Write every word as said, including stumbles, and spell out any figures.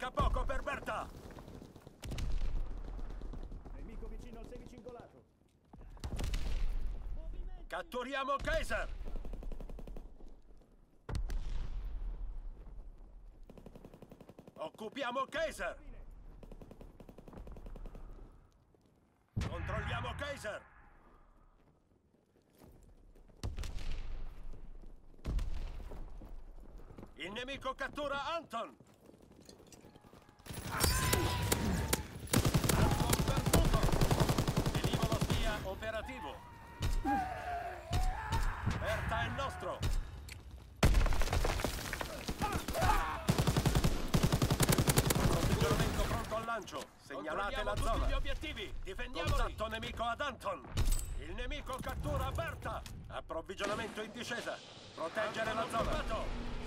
Manca poco per Berta! Nemico vicino al semicingolato. Catturiamo Kaiser! Occupiamo Kaiser! Controlliamo Kaiser! Il nemico cattura Anton! Anton perduto! Velivolo spia operativo! Berta è nostro! Approvvigionamento pronto al lancio! Segnalate la zona! Tutti gli obiettivi! Difendiamoli! Contatto nemico ad Anton! Il nemico cattura Berta! Approvvigionamento in discesa! Proteggere la zona!